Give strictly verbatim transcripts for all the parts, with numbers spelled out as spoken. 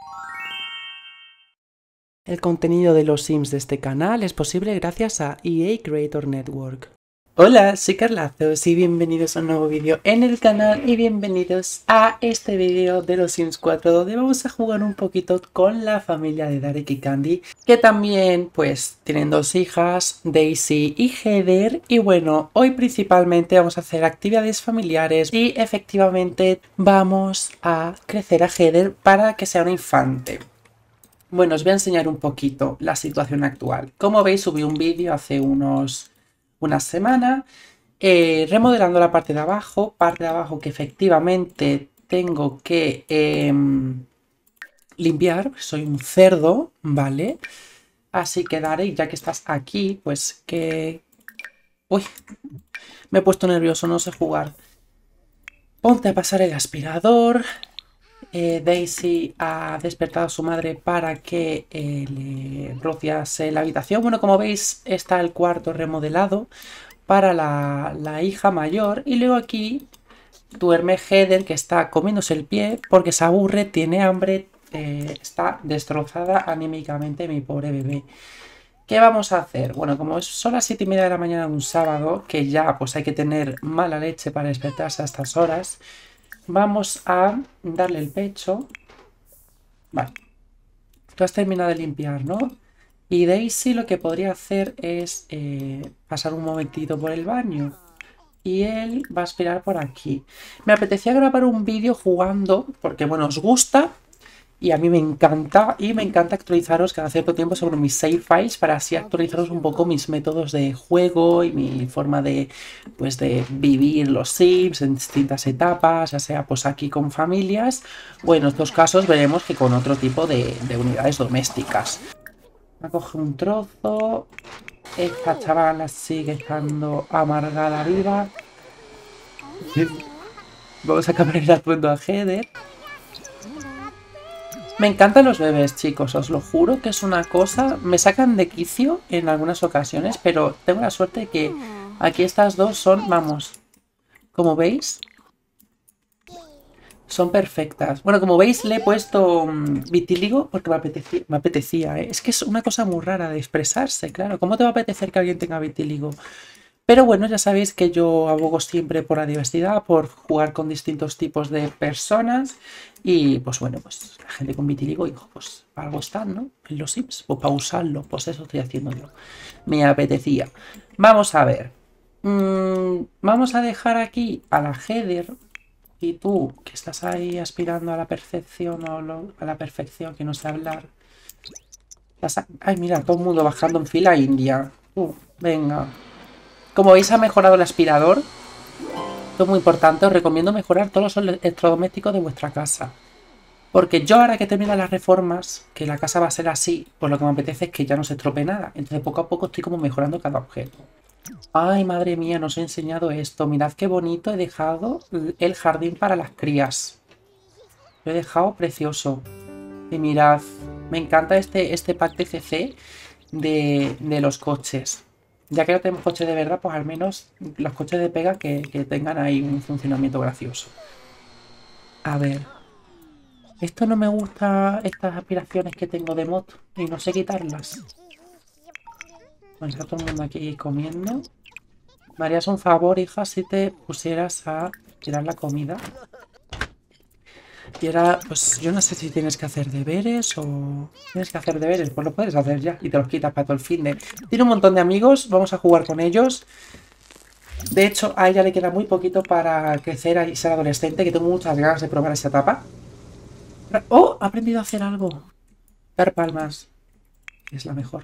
El contenido de los Sims de este canal es posible gracias a E A Creator Network. Hola, soy Carlazos y bienvenidos a un nuevo vídeo en el canal y bienvenidos a este vídeo de los Sims cuatro donde vamos a jugar un poquito con la familia de Darek y Candy, que también pues tienen dos hijas, Daisy y Heather, y bueno, hoy principalmente vamos a hacer actividades familiares y efectivamente vamos a crecer a Heather para que sea una infante. Bueno, os voy a enseñar un poquito la situación actual. Como veis, subí un vídeo hace unos, unas semanas eh, remodelando la parte de abajo, parte de abajo que efectivamente tengo que eh, limpiar, soy un cerdo, ¿vale? Así que Darek, ya que estás aquí, pues que... Uy, me he puesto nervioso, no sé jugar. Ponte a pasar el aspirador. Eh, Daisy ha despertado a su madre para que eh, le rociase la habitación. Bueno, como veis, está el cuarto remodelado para la, la hija mayor. Y luego aquí duerme Heather, que está comiéndose el pie porque se aburre, tiene hambre, eh, está destrozada anímicamente mi pobre bebé. ¿Qué vamos a hacer? Bueno, como son las siete y media de la mañana de un sábado, que ya pues hay que tener mala leche para despertarse a estas horas, vamos a darle el pecho. Vale. Tú has terminado de limpiar, ¿no? Y Daisy lo que podría hacer es eh, pasar un momentito por el baño. Y él va a aspirar por aquí. Me apetecía grabar un vídeo jugando, porque bueno, os gusta. Y a mí me encanta, y me encanta actualizaros cada cierto tiempo sobre mis save files para así actualizaros un poco mis métodos de juego y mi forma de, pues, de vivir los Sims en distintas etapas, ya sea pues aquí con familias, o en estos casos veremos que con otro tipo de, de unidades domésticas. Me coge un trozo, esta chavala sigue estando amargada viva. Vamos a cambiar el atuendo a Heather. Me encantan los bebés, chicos, os lo juro que es una cosa... Me sacan de quicio en algunas ocasiones, pero tengo la suerte de que aquí estas dos son, vamos, como veis, son perfectas. Bueno, como veis le he puesto um, vitíligo porque me apetecía, me apetecía ¿eh? Es que es una cosa muy rara de expresarse, claro. ¿Cómo te va a apetecer que alguien tenga vitíligo? Pero bueno, ya sabéis que yo abogo siempre por la diversidad, por jugar con distintos tipos de personas. Y pues bueno, pues la gente con vitíligo, hijo, pues para algo están, ¿no? En los Sims, o para usarlo, pues eso estoy haciendo yo. Me apetecía. Vamos a ver. Mm, vamos a dejar aquí a la Heather. Y tú, que estás ahí aspirando a la perfección o lo, a la perfección, que no sé hablar. Ay, mira, todo el mundo bajando en fila india. Uh, venga. Como veis ha mejorado el aspirador. Esto es muy importante, os recomiendo mejorar todos los electrodomésticos de vuestra casa. Porque yo ahora que termino las reformas, que la casa va a ser así, pues lo que me apetece es que ya no se estropee nada. Entonces poco a poco estoy como mejorando cada objeto. Ay, madre mía, nos he enseñado esto. Mirad qué bonito he dejado el jardín para las crías. Lo he dejado precioso. Y mirad, me encanta este, este pack de C C de, de los coches. Ya que no tenemos coches de verdad, pues al menos los coches de pega que, que tengan ahí un funcionamiento gracioso. A ver. Esto no me gusta, estas aspiraciones que tengo de moto. Y no sé quitarlas. Bueno, está todo el mundo aquí comiendo. Me harías un favor, hija, si te pusieras a tirar la comida. Y ahora, pues yo no sé si tienes que hacer deberes o... ¿Tienes que hacer deberes? Pues lo puedes hacer ya y te los quitas para todo el fin de... Tiene un montón de amigos, vamos a jugar con ellos. De hecho, a ella le queda muy poquito para crecer y ser adolescente, que tengo muchas ganas de probar esa etapa. ¡Oh! Ha aprendido a hacer algo. Dar palmas. Es la mejor.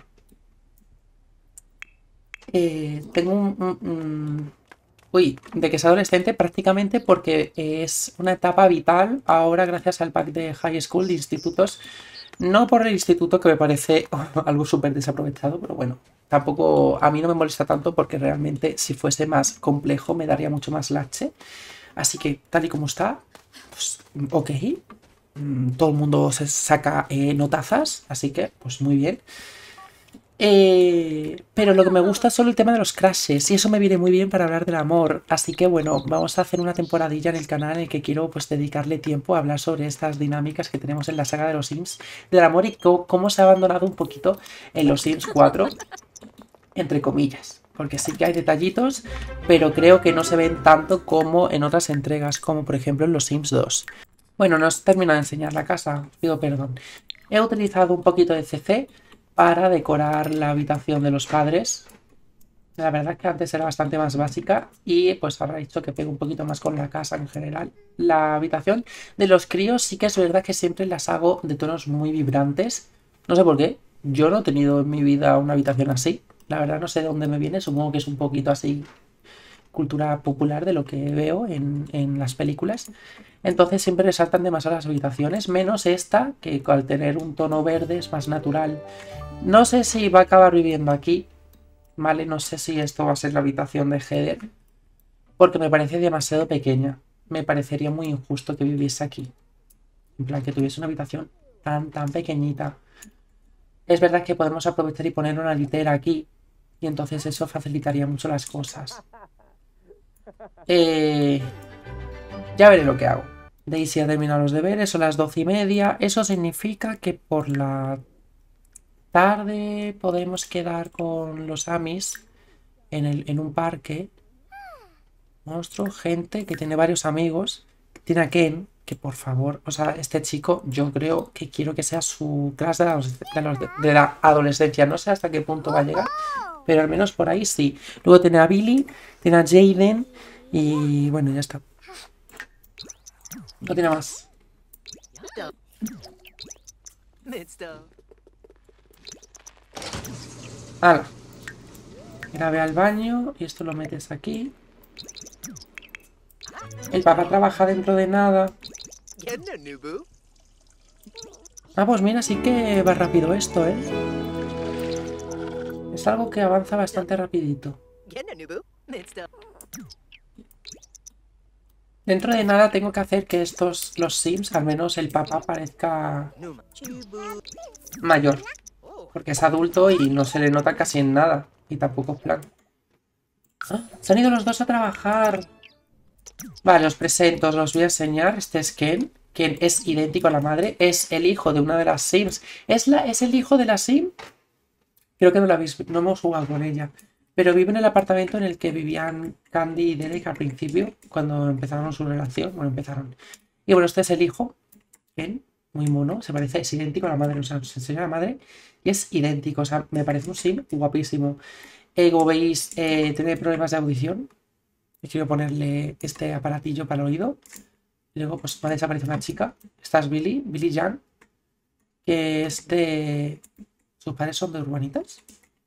Eh, tengo un... un, un... Uy, de que es adolescente prácticamente porque es una etapa vital ahora gracias al pack de high school, de institutos. No por el instituto, que me parece algo súper desaprovechado, pero bueno, tampoco a mí no me molesta tanto porque realmente si fuese más complejo me daría mucho más lache. Así que tal y como está, pues ok. Todo el mundo se saca eh, notazas, así que pues muy bien. Eh, pero lo que me gusta es solo el tema de los crashes y eso me viene muy bien para hablar del amor. Así que bueno, vamos a hacer una temporadilla en el canal en el que quiero pues dedicarle tiempo a hablar sobre estas dinámicas que tenemos en la saga de los Sims del amor y cómo se ha abandonado un poquito en los Sims cuatro, entre comillas. Porque sí que hay detallitos, pero creo que no se ven tanto como en otras entregas, como por ejemplo en los Sims dos. Bueno, no os termino de enseñar la casa, pido perdón. He utilizado un poquito de C C para decorar la habitación de los padres. La verdad es que antes era bastante más básica y pues ahora he hecho que pegue un poquito más con la casa en general. La habitación de los críos sí que es verdad que siempre las hago de tonos muy vibrantes. No sé por qué. Yo no he tenido en mi vida una habitación así. La verdad no sé de dónde me viene. Supongo que es un poquito así cultura popular de lo que veo en, en las películas. Entonces siempre resaltan demasiado las habitaciones, menos esta, que al tener un tono verde es más natural. No sé si va a acabar viviendo aquí, ¿vale? No sé si esto va a ser la habitación de Heather, porque me parece demasiado pequeña. Me parecería muy injusto que viviese aquí. En plan, que tuviese una habitación tan, tan pequeñita. Es verdad que podemos aprovechar y poner una litera aquí, y entonces eso facilitaría mucho las cosas. Eh... Ya veré lo que hago. Daisy ha terminado los deberes, son las doce y media. Eso significa que por la tarde podemos quedar con los Amis en, el, en un parque. Monstruo, gente que tiene varios amigos. Tiene a Ken, que por favor, o sea, este chico yo creo que quiero que sea su clase de la, de, los, de la adolescencia. No sé hasta qué punto va a llegar, pero al menos por ahí sí. Luego tiene a Billy, tiene a Jaden y bueno, ya está. No tiene más. ¡Hala! Mira, ve al baño y esto lo metes aquí. El papá trabaja dentro de nada. Ah, pues mira, sí que va rápido esto, ¿eh? Es algo que avanza bastante rapidito. Dentro de nada tengo que hacer que estos, los Sims, al menos el papá parezca mayor. Porque es adulto y no se le nota casi en nada. Y tampoco es plan. ¡Ah! Se han ido los dos a trabajar. Vale, os presento, os los voy a enseñar. Este es Ken. Ken es idéntico a la madre. Es el hijo de una de las Sims. ¿Es, la, ¿es el hijo de la Sim? Creo que no la habéis, no hemos jugado con ella. Pero vive en el apartamento en el que vivían Candy y Derek al principio, cuando empezaron su relación. Bueno, empezaron. Y bueno, este es el hijo, Ken, muy mono. Se parece, es idéntico a la madre. O sea, se enseña a la madre y es idéntico. O sea, me parece un sim guapísimo. Eh, como veis, eh, tiene problemas de audición. Y quiero ponerle este aparatillo para el oído. Y luego, pues, va a desaparecer una chica. Esta es Billy, Billy Jan, que es de... ¿Sus padres son de Urbanitas?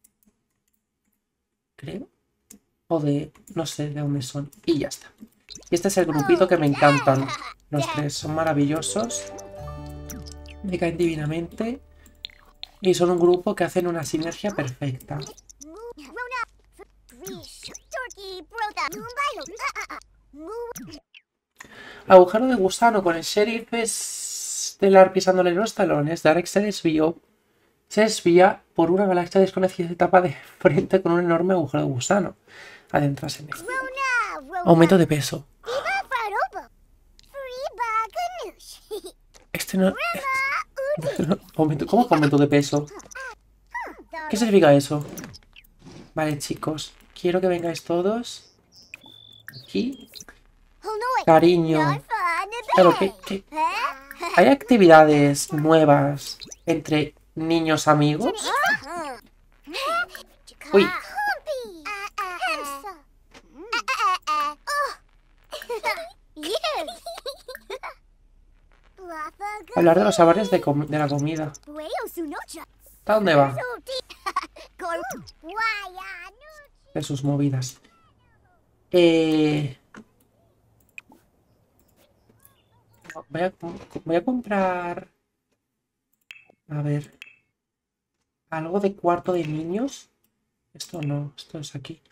Creo. O de... no sé de dónde son. Y ya está. Y este es el grupito que me encantan. Los tres son maravillosos. Me caen divinamente. Y son un grupo que hacen una sinergia perfecta. Agujero de gusano con el sheriff estelar pisándole los talones. Derek se desvió. Se desvía por una galaxia desconocida y se tapa de frente con un enorme agujero de gusano. Adentrarse en él. Aumento de peso. Este no... Este no aumento, ¿cómo que aumento de peso? ¿Qué significa eso? Vale, chicos. Quiero que vengáis todos. Aquí. Cariño. Claro, que, que... ¿Hay actividades nuevas entre niños amigos? Uy. Hablar de los sabores de, de la comida. ¿Hasta dónde va? De sus movidas. Eh... Voy a, voy a comprar... A ver... Algo de cuarto de niños. Esto no, esto es aquí.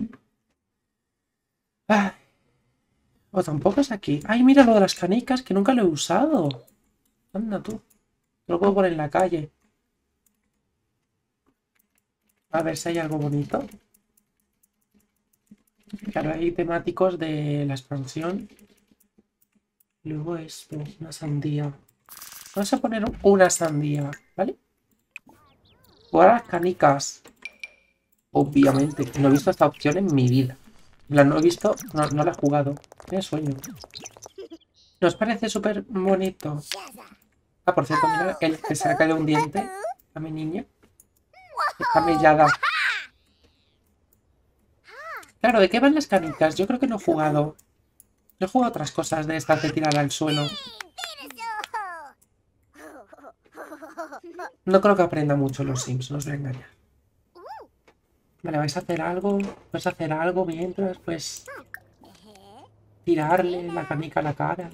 Ah. O tampoco es aquí. Ay, mira lo de las canicas, que nunca lo he usado. Anda tú. Lo puedo poner en la calle. A ver si hay algo bonito. Claro, hay temáticos de la expansión. Luego esto, una sandía. Vamos a poner una sandía, ¿vale? Jugar a las canicas. Obviamente, no he visto esta opción en mi vida. La no he visto, no, no la he jugado. Qué sueño. ¿Nos parece súper bonito? Ah, por cierto, mira, el que se le ha caído un diente a mi niña. Está mellada. Claro, ¿de qué van las canicas? Yo creo que no he jugado. No he jugado otras cosas de estas de tirar al suelo. No creo que aprenda mucho los Sims, no os voy a engañar. Vale, ¿vais a hacer algo? ¿Vais a hacer algo mientras? Pues... tirarle la canica a la cara.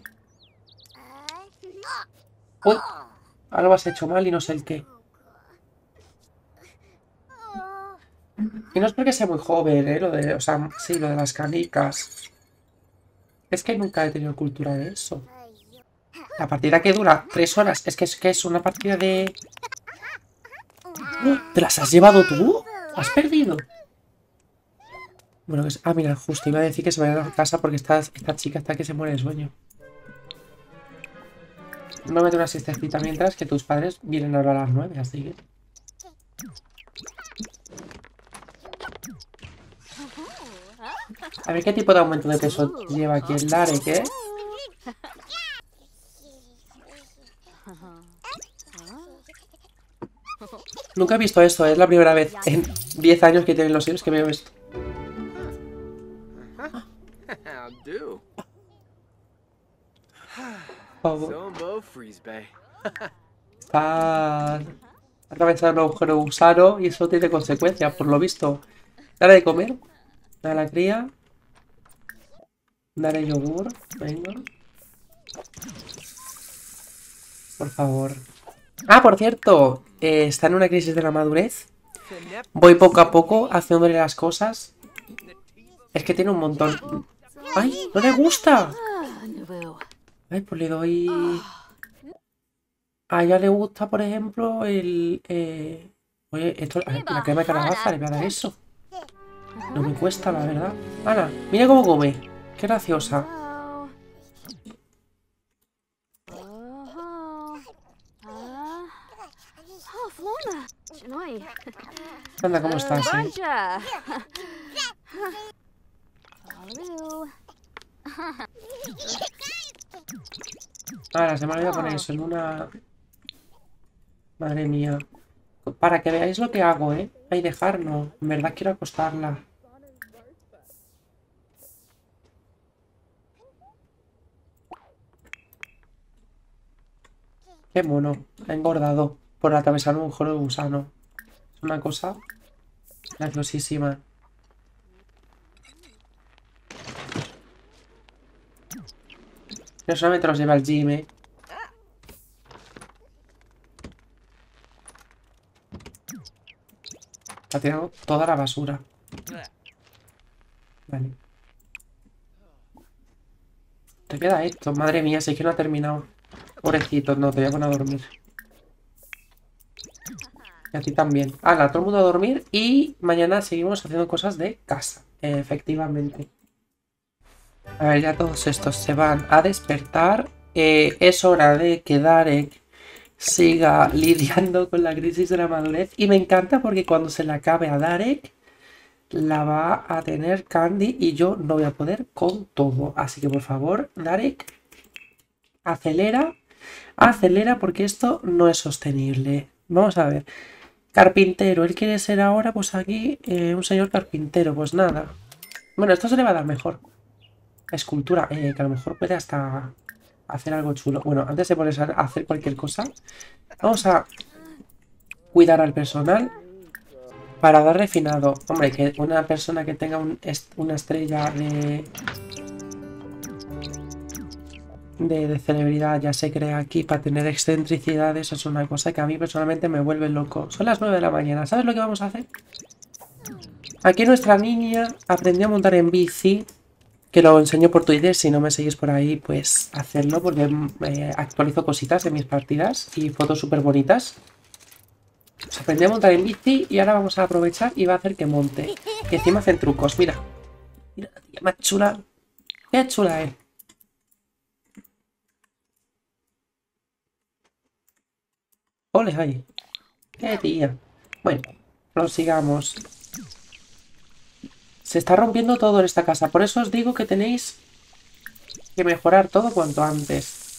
¡Uy! Algo has hecho mal y no sé el qué. Y no es porque sea muy joven, ¿eh? Lo de, o sea, sí, lo de las canicas. Es que nunca he tenido cultura de eso. La partida que dura tres horas. Es que es, que es una partida de... ¡Oh! ¿Te las has llevado tú? ¿Has perdido? Bueno, que es... Ah, mira, justo iba a decir que se vaya a casa porque esta, esta chica está que se muere de sueño. No mete una siestecita mientras que tus padres vienen ahora a las nueve, así que... A ver qué tipo de aumento de peso lleva aquí el Darek, ¿eh? Nunca he visto esto, es la primera vez en diez años que tienen los Sims que veo esto. Está atravesando un agujero gusano y eso tiene consecuencias, por lo visto. Dale de comer, dale a la cría, dale yogur, venga. Por favor. Ah, por cierto, eh, está en una crisis de la madurez. Voy poco a poco haciéndole las cosas. Es que tiene un montón. ¡Ay! ¡No le gusta! Ay, pues le doy... A ella le gusta, por ejemplo, el... Eh... Oye, esto, la crema de calabaza, le voy a dar eso. No me cuesta, la verdad. Ana, mira cómo come. Qué graciosa. Anda, ¿cómo estás, eh? Ahora, se me olvidó poner eso en una... Madre mía. Para que veáis lo que hago, ¿eh? Ay, dejarlo. En verdad quiero acostarla. Qué mono. Ha engordado por atravesar un agujero de gusano. Es una cosa graciosísima. No solamente los lleva al gym, ¿eh? Ha tirado toda la basura. Vale. Te queda esto. Madre mía, si es que no ha terminado. Pobrecito, no, te voy a poner a dormir. Y a ti también. Hala, todo el mundo a dormir. Y mañana seguimos haciendo cosas de casa. Efectivamente. A ver, ya todos estos se van a despertar. Eh, es hora de que Darek siga lidiando con la crisis de la madurez. Y me encanta porque cuando se le acabe a Darek, la va a tener Candy y yo no voy a poder con todo. Así que por favor, Darek, acelera, acelera porque esto no es sostenible. Vamos a ver. Carpintero, él quiere ser ahora, pues aquí, eh, un señor carpintero. Pues nada. Bueno, esto se le va a dar mejor. Escultura, eh, que a lo mejor puede hasta hacer algo chulo. Bueno, antes de ponerse a hacer cualquier cosa, vamos a cuidar al personal para dar refinado. Hombre, que una persona que tenga un est una estrella de, de de celebridad ya se crea aquí para tener excentricidades. Eso es una cosa que a mí personalmente me vuelve loco. Son las nueve de la mañana. ¿Sabes lo que vamos a hacer? Aquí nuestra niña aprendió a montar en bici. Que lo enseño por Twitter, si no me seguís por ahí, pues hacerlo, porque eh, actualizo cositas de mis partidas y fotos súper bonitas. O sea, Aprendí a montar en bici y ahora vamos a aprovechar y va a hacer que monte. Que encima hacen trucos, mira. Mira la tía más chula. Qué chula es. Ole ahí. Qué tía. Bueno, prosigamos. Se está rompiendo todo en esta casa. Por eso os digo que tenéis que mejorar todo cuanto antes.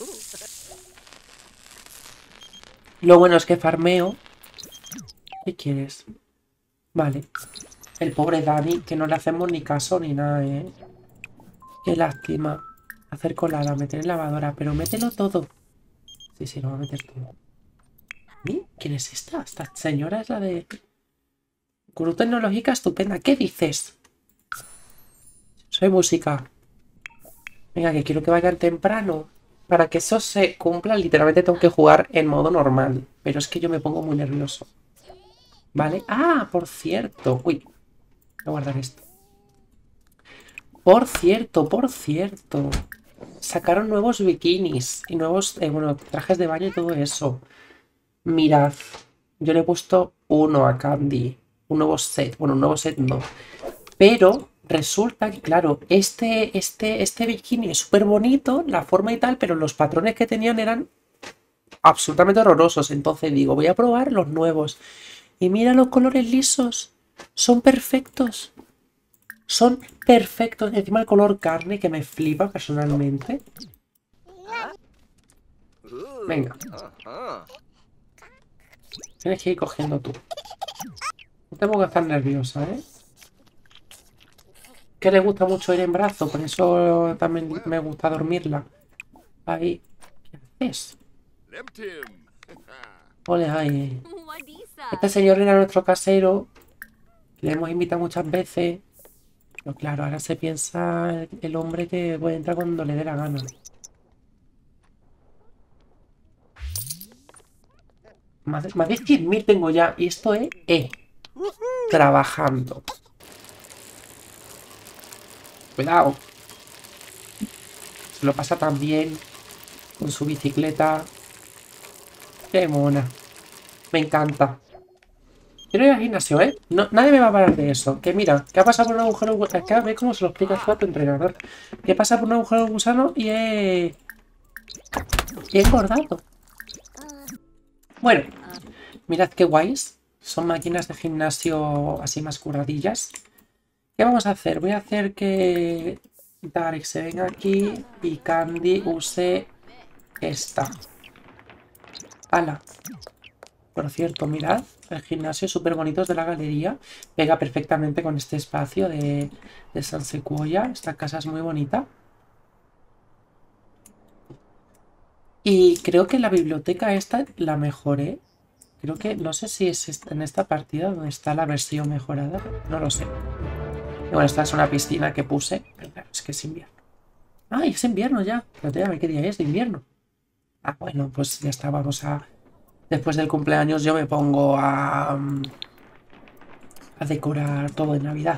Lo bueno es que farmeo. ¿Qué quieres? Vale. El pobre Dani, que no le hacemos ni caso ni nada, ¿eh? Qué lástima. Hacer colada, meter en lavadora. Pero mételo todo. Sí, sí, lo va a meter todo. ¿Y? ¿Quién es esta? Esta señora es la de... Gurú tecnológica estupenda. ¿Qué dices? Soy música. Venga, que quiero que vayan temprano. Para que eso se cumpla, literalmente tengo que jugar en modo normal. Pero es que yo me pongo muy nervioso. ¿Vale? Ah, por cierto. Uy. Voy a guardar esto. Por cierto, por cierto. Sacaron nuevos bikinis. Y nuevos, eh, bueno, trajes de baño y todo eso. Mirad. Yo le he puesto uno a Candy. Un nuevo set. Bueno, un nuevo set no. Pero resulta que, claro, este, este, este bikini es súper bonito, la forma y tal, pero los patrones que tenían eran absolutamente horrorosos. Entonces digo, voy a probar los nuevos. Y mira los colores lisos. Son perfectos. Son perfectos. Encima el color carne, que me flipa personalmente. Venga. Tienes que ir cogiendo tú. No tengo que estar nerviosa, ¿eh? Que le gusta mucho ir en brazo, por eso también me gusta dormirla. Ahí. ¿Qué haces? Ole, ahí. Este señor era nuestro casero. Le hemos invitado muchas veces. Pero claro, ahora se piensa el, el hombre que puede entrar cuando le dé la gana. Más de, más de cien mil tengo ya. Y esto es E. Trabajando. Cuidado. Se lo pasa tan bien con su bicicleta. Qué mona. Me encanta. Quiero ir al gimnasio, ¿eh? No, nadie me va a parar de eso. Que mira, que ha pasado por un agujero de gusano. Es que ve cómo se lo explica a tu entrenador. Que pasa por un agujero de gusano y he... Y he engordado. Bueno, mirad qué guays. Son máquinas de gimnasio así más curadillas. ¿Qué vamos a hacer? Voy a hacer que Darek se venga aquí y Candy use esta. ¡Hala! Por cierto, mirad, el gimnasio súper bonito de la galería. Pega perfectamente con este espacio de, de San Sequoia. Esta casa es muy bonita. Y creo que la biblioteca esta la mejoré. Creo que, no sé si es en esta partida donde está la versión mejorada. No lo sé. Y bueno, esta es una piscina que puse. Pero claro, es que es invierno. ¡Ay, es invierno ya! Pero déjame, ¿qué día es de invierno? Ah, bueno, pues ya está, vamos a... Después del cumpleaños yo me pongo a... a decorar todo de Navidad.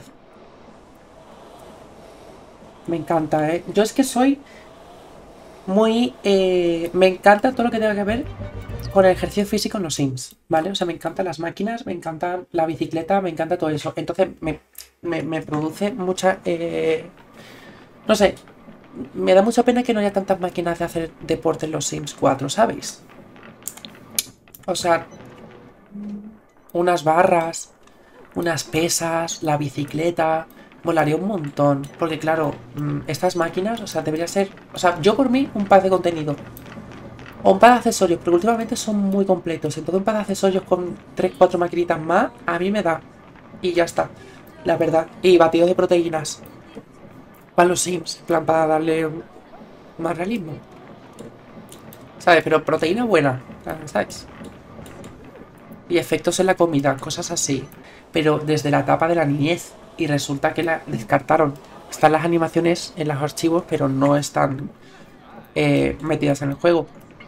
Me encanta, ¿eh? Yo es que soy muy... Eh, me encanta todo lo que tenga que ver con el ejercicio físico en los Sims, ¿vale? O sea, me encantan las máquinas, me encanta la bicicleta, me encanta todo eso. Entonces me, me, me produce mucha... Eh, no sé, me da mucha pena que no haya tantas máquinas de hacer deporte en los Sims cuatro, ¿sabéis? O sea, unas barras, unas pesas, la bicicleta... Molaría un montón, porque claro, estas máquinas, o sea, debería ser... O sea, yo por mí, un pack de contenido. O un par de accesorios, porque últimamente son muy completos. Entonces un par de accesorios con tres cuatro maquinitas más, a mí me da. Y ya está, la verdad. Y batidos de proteínas. Para los Sims, en plan, para darle más realismo. ¿Sabes? Pero proteína buena, ¿sabes? Y efectos en la comida, cosas así. Pero desde la etapa de la niñez. Y resulta que la descartaron. Están las animaciones en los archivos, pero no están eh, metidas en el juego.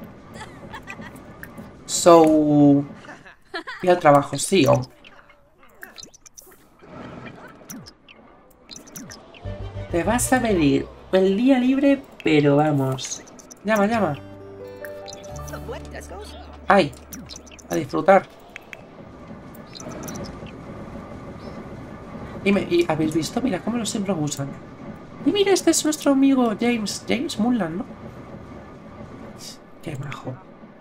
So... Y el trabajo, sí, o... Te vas a pedir el día libre, pero vamos. Llama, llama. ¡Ay! A disfrutar. Y, me, y habéis visto, mira cómo los siempre usan. Y mira, este es nuestro amigo James, James Mullan, ¿no? Qué majo.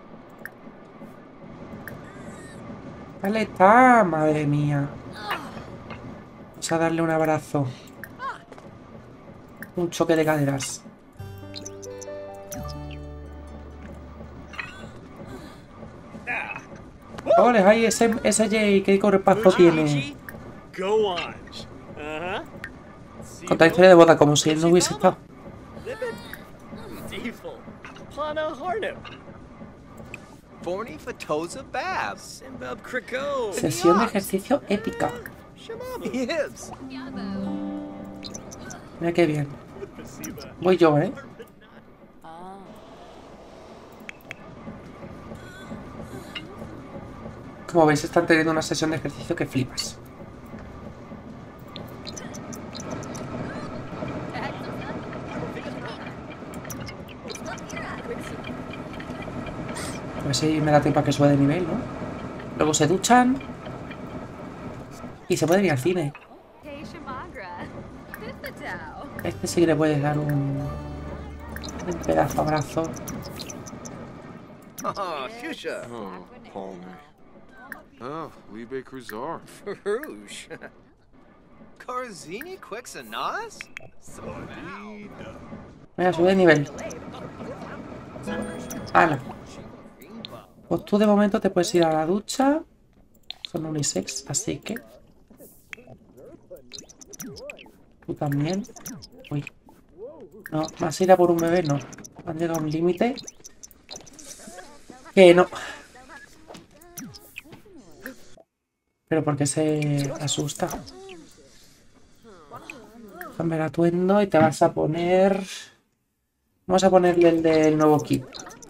Dale, está, madre mía. Vamos a darle un abrazo. Un choque de caderas. ¡Ole, ahí ese, ese Jay! ¿Qué correpazo tiene? Contar historia de boda como si él no hubiese estado. Sesión de ejercicio épica. Mira qué bien. Voy yo, ¿eh? Como veis, están teniendo una sesión de ejercicio que flipas. A ver si me da tiempo a que suba de nivel, ¿no? Luego se duchan. Y se puede ir al cine. Este sí que le puedes dar un... un pedazo abrazo. Oh, Fuchsia. Oh, Palmer. Oh, Liebe Cruzar. Farouche. Corzini Quixanas? Venga, sube de nivel. ¡Hala! Pues tú de momento te puedes ir a la ducha. Son unisex, así que... Tú también. Uy. No, más ir a por un bebé, no. Han llegado a un límite. Que no. Pero porque se asusta. Cambia el atuendo y te vas a poner... Vamos a ponerle el del nuevo kit.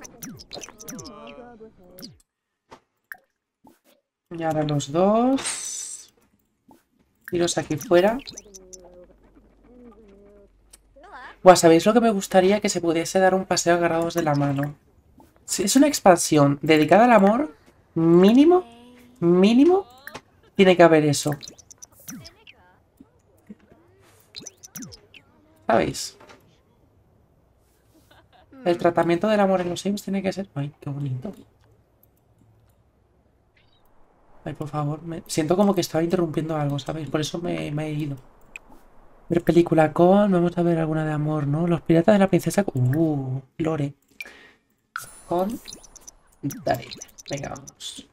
Y ahora los dos. Iros aquí fuera. Buah, ¿sabéis lo que me gustaría? Que se pudiese dar un paseo agarrados de la mano. Si es una expansión dedicada al amor, mínimo, mínimo, tiene que haber eso. ¿Sabéis? El tratamiento del amor en los Sims tiene que ser... Ay, qué bonito. Ay, por favor, me... siento como que estaba interrumpiendo algo, ¿sabéis? Por eso me, me he ido. Ver película con... Vamos a ver alguna de amor, ¿no? Los piratas de la princesa... Uh, Lore. Con... Dale, venga, vamos.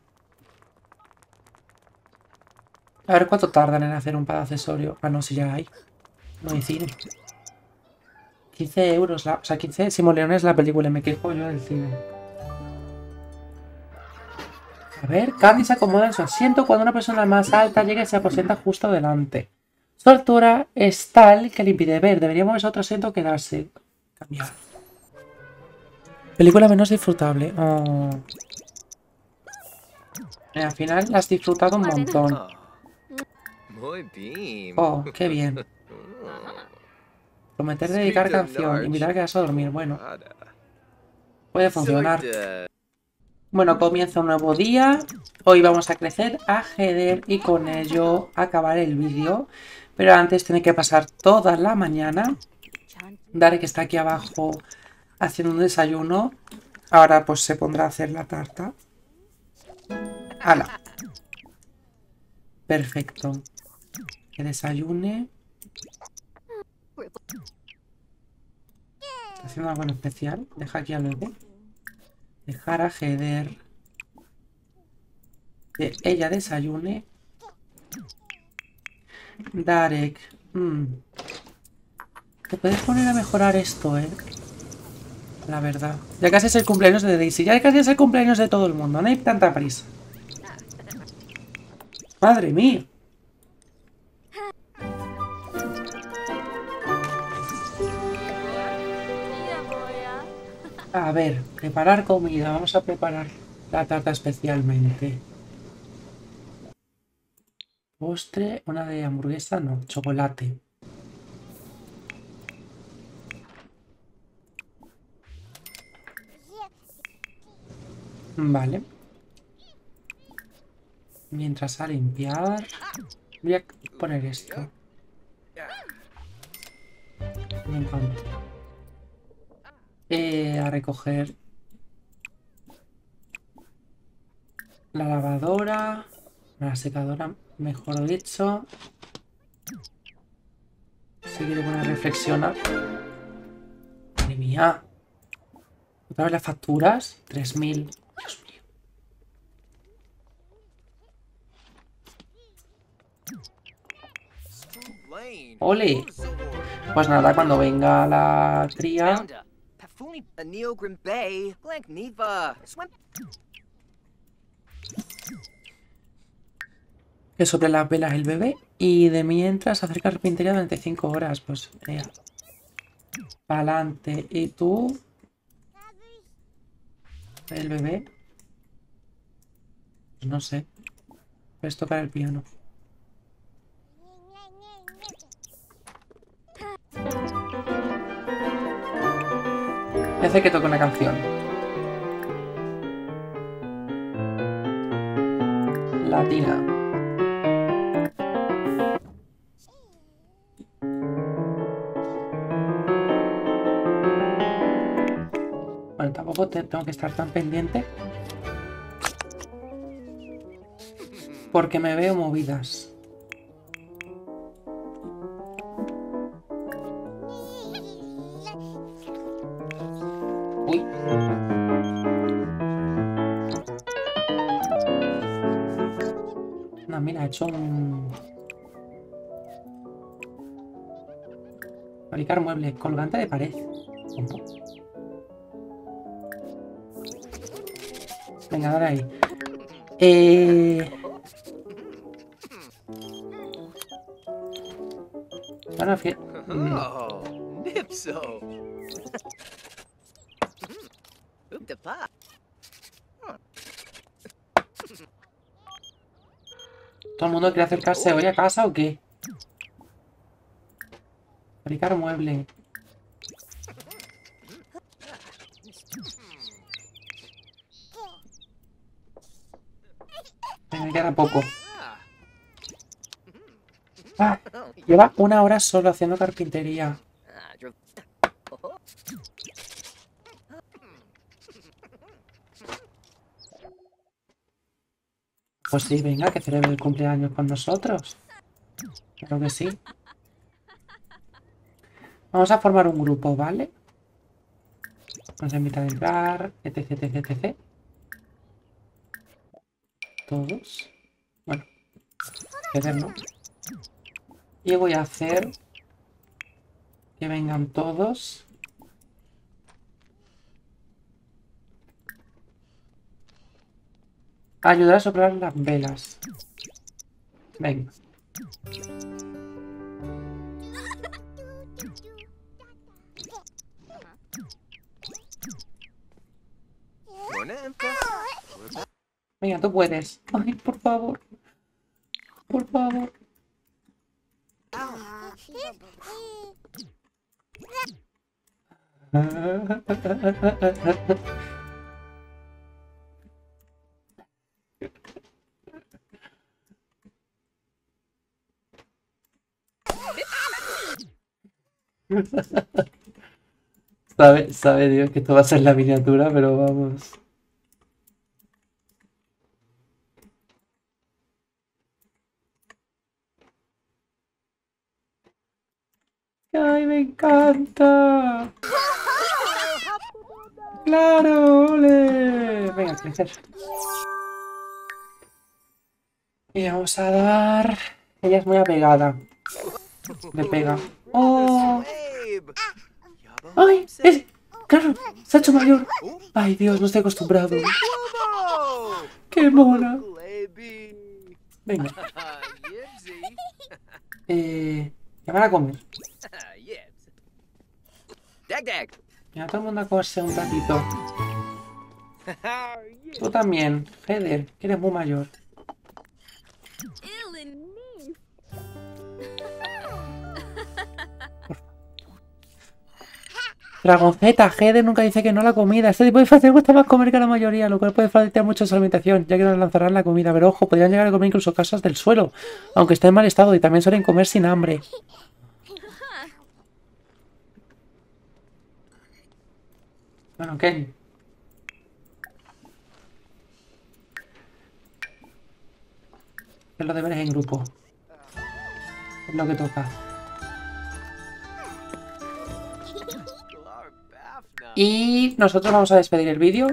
A ver cuánto tardan en hacer un par de accesorios. Ah, no, si ya hay. No hay cine. quince euros, la... o sea, quince simoleones la película. Me quejo yo del cine. A ver, Candy se acomoda en su asiento cuando una persona más alta llega y se aposenta justo delante. Su altura es tal que le impide ver. Debería moverse a otro asiento o quedarse. Cambiar. Película menos disfrutable. Oh. Al final la has disfrutado un montón. Muy bien. Oh, qué bien. Prometer dedicar canción. Invitar a quedarse a dormir. Bueno, puede funcionar. Bueno, comienza un nuevo día. Hoy vamos a crecer a Heather y con ello acabar el vídeo. Pero antes tiene que pasar toda la mañana. Darek que está aquí abajo haciendo un desayuno. Ahora pues se pondrá a hacer la tarta. ¡Hala! Perfecto. Que desayune. ¿Está haciendo algo en especial? Deja aquí a luego. Dejar a Heather que ella desayune. Darek. Mm. Te puedes poner a mejorar esto, eh. La verdad. Ya casi es el cumpleaños de Daisy. Ya casi es el cumpleaños de todo el mundo. No hay tanta prisa. Madre mía. A ver, preparar comida. Vamos a preparar la tarta especialmente. Postre, una de hamburguesa, no, chocolate. Vale. Mientras a limpiar. Voy a poner esto. Me encanta. Eh, a recoger la lavadora, la secadora, mejor dicho. Se quiere poner a reflexionar. Madre mía. ¿Otra vez las facturas? tres mil. Dios mío. ¡Ole! Pues nada, cuando venga la cría... que sople las velas el bebé. Y de mientras hacer carpintería durante cinco horas. Pues, eh, para adelante. Y tú... el bebé... pues no sé. Puedes tocar el piano. Y hace que toque una canción. Latina. Bueno, tampoco te tengo que estar tan pendiente. Porque me veo movidas. Uy. No, mira, he hecho un... fabricar mueble, colgante de pared. ¿Cómo? Venga, dale ahí. Eh... Bueno, al fin... Oh, Nipso. ¿Todo el mundo quiere acercarse hoy a casa o qué? Fabricar mueble. Me queda poco. Ah, lleva una hora solo haciendo carpintería. Pues sí, venga, que celebre el cumpleaños con nosotros. Creo que sí. Vamos a formar un grupo, ¿vale? Nos invita a entrar, etc, etc, etc. Todos. Bueno, que ver, ¿no? Y voy a hacer que vengan todos. A ayudar a soplar las velas. Venga. Venga, tú puedes. Ay, por favor. Por favor. Sabe, sabe Dios que esto va a ser la miniatura, pero vamos. ¡Ay, me encanta! ¡Claro! ¡Ole! Venga, a crecer. Y vamos a dar... Ella es muy apegada. Le pega. ¡Oh! ¡Ay! ¡Es! ¡Claro! ¡Se ha hecho mayor! ¡Ay, Dios! No estoy acostumbrado. ¡Qué mona! Venga. Eh... Llamar a comer. Mira, todo el mundo a comerse un ratito. Tú también, Heather, que eres muy mayor. Dragon Z, Gede nunca dice que no a la comida. Este tipo de fase gusta más comer que a la mayoría, lo cual puede facilitar mucho su alimentación, ya que nos lanzarán la comida. Pero ojo, podrían llegar a comer incluso casas del suelo, aunque esté en mal estado, y también suelen comer sin hambre. Bueno, Ken. Es los deberes en grupo. Es lo que toca. Y nosotros vamos a despedir el vídeo.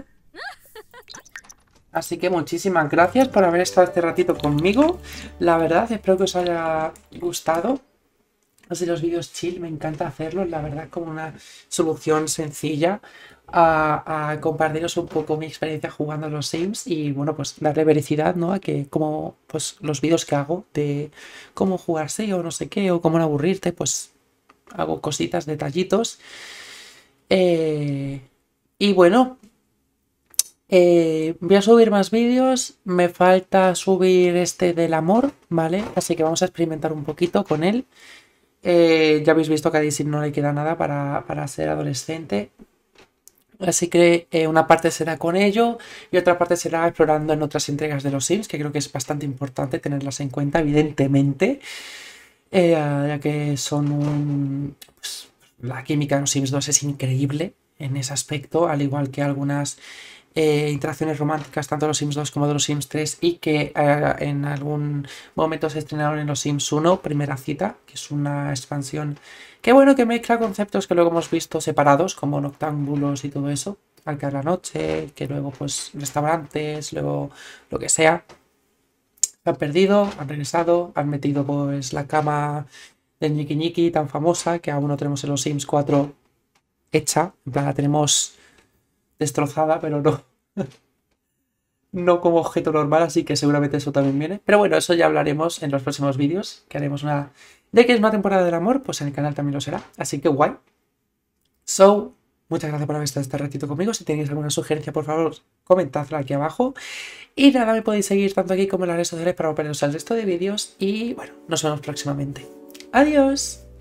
Así que muchísimas gracias por haber estado este ratito conmigo. La verdad, espero que os haya gustado. Así los vídeos chill, me encanta hacerlos. La verdad, como una solución sencilla a, a compartiros un poco mi experiencia jugando a los Sims. Y bueno, pues darle veracidad, ¿no? A que como pues los vídeos que hago de cómo jugarse o no sé qué, o cómo no aburrirte, pues hago cositas, detallitos. Eh, y bueno, eh, voy a subir más vídeos, me falta subir este del amor, ¿vale? Así que vamos a experimentar un poquito con él. Eh, ya habéis visto que a Daisy no le queda nada para, para ser adolescente. Así que eh, una parte será con ello y otra parte será explorando en otras entregas de los Sims, que creo que es bastante importante tenerlas en cuenta, evidentemente. Eh, ya que son un... Pues, la química de los Sims dos es increíble en ese aspecto, al igual que algunas eh, interacciones románticas tanto de los Sims dos como de los Sims tres, y que eh, en algún momento se estrenaron en los Sims uno, Primera Cita, que es una expansión que bueno, que mezcla conceptos que luego hemos visto separados, como noctámbulos y todo eso, al caer la noche, que luego pues restaurantes, luego lo que sea. Se han perdido, han regresado, han metido pues la cama del Ñiqui Ñiqui tan famosa que aún no tenemos en los Sims cuatro hecha. En plan, la tenemos destrozada, pero no. No como objeto normal, así que seguramente eso también viene. Pero bueno, eso ya hablaremos en los próximos vídeos, que haremos una... De que es una temporada del amor, pues en el canal también lo será. Así que guay. So, muchas gracias por haber estado este ratito conmigo. Si tenéis alguna sugerencia, por favor, comentadla aquí abajo. Y nada, me podéis seguir tanto aquí como en las redes sociales para no perderos el resto de vídeos. Y bueno, nos vemos próximamente. ¡Adiós!